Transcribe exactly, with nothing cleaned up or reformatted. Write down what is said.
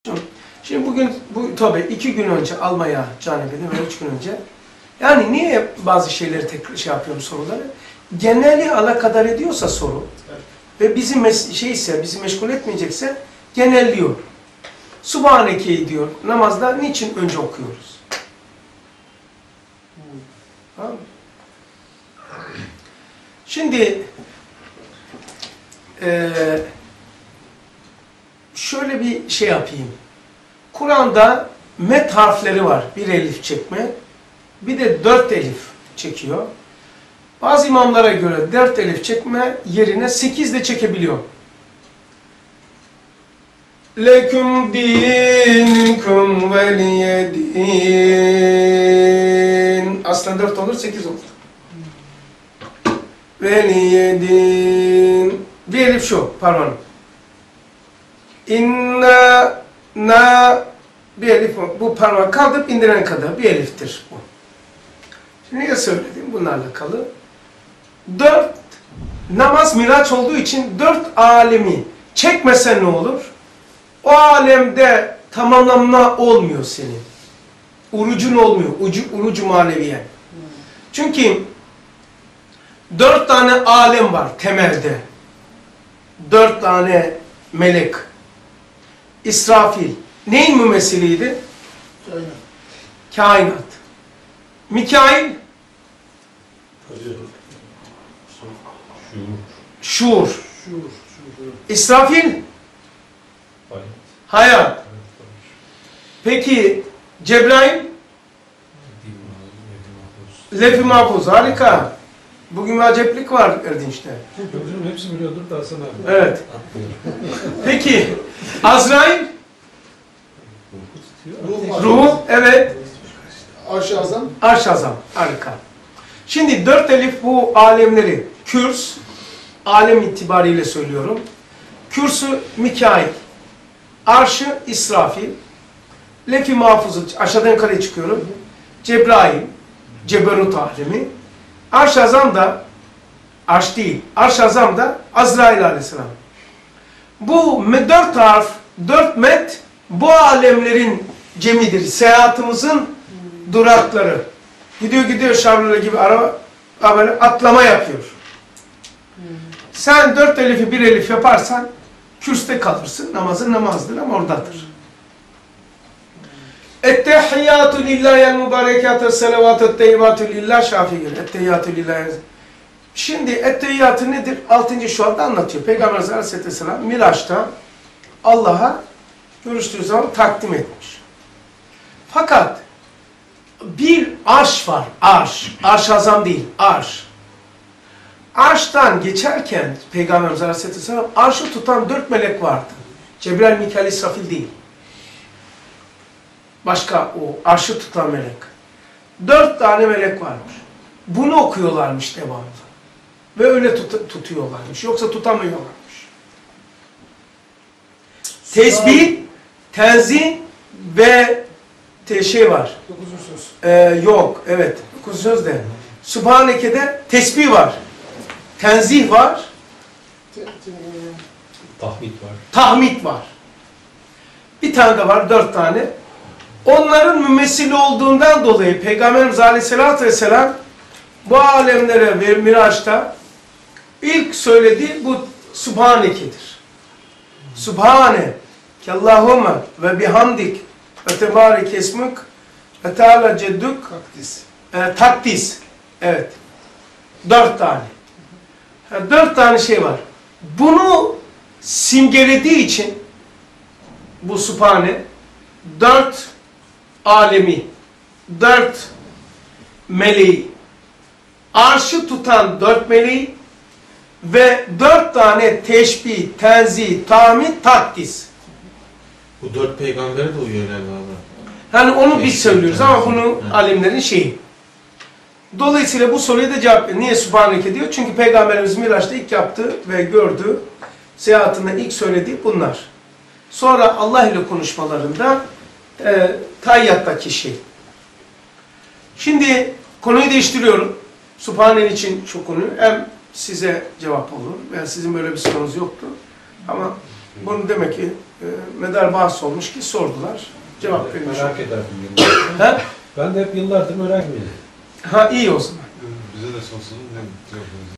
Şimdi bugün, bu tabii iki gün önce almaya can edelim ve üç gün önce. Yani niye bazı şeyleri tekrar şey yapıyorum soruları? Geneli alakadar ediyorsa soru ve bizi şeyse, bizi meşgul etmeyecekse genelliyor. Subhaneke'yi diyor namazda niçin önce okuyoruz? Tamam mı? Şimdi e, şöyle bir şey yapayım. Kur'an'da met harfleri var. Bir elif çekme. Bir de dört elif çekiyor. Bazı imamlara göre dört elif çekme yerine sekiz de çekebiliyor. Leküm dinkum veliyedin. Aslında dört olur, sekiz olur. Veliyedin. Bir elif şu, pardon. İnna na bir elif, bu parmağı kaldırıp indiren kadar bir eliftir bu. Şimdi ne söyledim bunlarla alakalı? Dört, namaz miraç olduğu için dört alemi çekmesen ne olur? O alemde tamamlanma olmuyor senin. Urucun olmuyor, ucu, urucu maneviye. Çünkü dört tane alem var temelde. Dört tane melek. İsrafil. Neyin mümessiliydi? Kainat. Kainat. Mikail? Şuur. Şuur. Şuur. İsrafil? Hayat. Peki Cebrail? Lef-i Mahfuz. Harika. Bugün bir aceplik var Erdinç'te. Hocam hepsi biliyordur da Hasan abi. Evet. Peki Azrail? Ruh. Ruh. Evet. Arş-ı Azam. Arş-ı Azam. Harika. Şimdi dört elif bu alemleri. Kürs, alem itibariyle söylüyorum. Kürsü Mikail. Arşı İsrafil. Lef-i Mahfuz'u aşağıdan yukarıya çıkıyorum. Cebrail. Ceberut alemi. Arş-ı Azam da, arş değil, Arş-ı Azam da Azrail aleyhisselam. Bu dört harf, dört met, bu alemlerin cemidir. Seyahatımızın durakları. Gidiyor gidiyor şarjörü gibi araba, böyle atlama yapıyor. Sen dört elifi bir elif yaparsan, kürste kalırsın. Namazın namazdır ama oradadır. Ettehiyyatü lillahi'l mübarekatü selavatü teyyibatü lillah Şafii göre. Ettehiyyatü lillahi. Şimdi ettehiyyatü nedir? altıncı şuarda anlatıyor. Peygamber Aleyhisselatü Vesselam Miraç'ta Allah'a görüştüğü zaman takdim etmiş. Fakat bir arş var. Arş. Arş-ı Azam değil. Arş. Arş'tan geçerken Peygamberimiz Aleyhisselatü Vesselam arşı tutan dört melek vardı. Cebrail, Mikail, İsrafil değil. Başka o arşı tutan melek. Dört tane melek varmış. Bunu okuyorlarmış devamlı. Ve öyle tut tutuyorlarmış. Yoksa tutamıyorlarmış. Tesbih, tenzih ve te şey var. Dokuzuncu söz. Ee, yok, evet. Dokuzuncu söz de. Subhaneke'de tesbih var. Tenzih var. Te, te, Tahmid var. Tahmid var. Bir tane de var, dört tane. Onların mümessili olduğundan dolayı Peygamberimiz Aleyhisselatü Vesselam bu alemlere ve Miraç'ta ilk söylediği bu Subhaneke'dir. Subhane Allahümme ve bihamdik ve tebarek esmük ve teala ceddük Takdis. e, takdis. Evet. Dört tane. Yani dört tane şey var. Bunu simgelediği için bu Subhane dört alemi, dört meleği, arşı tutan dört meleği ve dört tane teşbih, tenzih, tahmid, takdis. Bu dört peygambere de uyuyor herhalde abi. Yani onu biz Teşbih, söylüyoruz ama tenzih. bunu Evet. alimlerin şeyi. Dolayısıyla bu soruya da cevap veriyor. Niye Subhaneke diyor? Çünkü Peygamberimiz Miraç'ta ilk yaptığı ve gördüğü, seyahatinde ilk söylediği bunlar. Sonra Allah ile konuşmalarında e, Tayyat'taki şey. Şimdi konuyu değiştiriyorum. Subhanen için şu konuyu. Hem size cevap olur. Yani sizin böyle bir sorunuz yoktu. Ama Bunu demek ki e, medar bahs olmuş ki sordular. Cevap verilmiş. Merak ederdim yıllardır. Ha? Ben de hep yıllardır merak ediyorum. Ha iyi o zaman. Bize de sorsanız ne